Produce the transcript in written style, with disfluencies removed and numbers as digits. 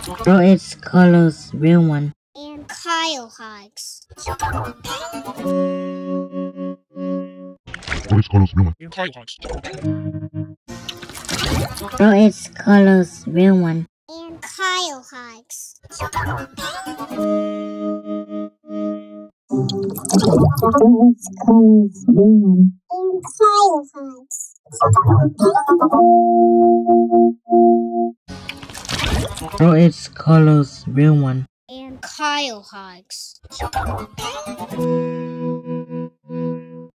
Bro, it's Kyle's real one. And KyleHogs. Bro, it's Kyle's real one. And KyleHogs. Bro, it's Kyle's real one. And KyleHogs. Bro, it's Kyle's real one. And KyleHogs.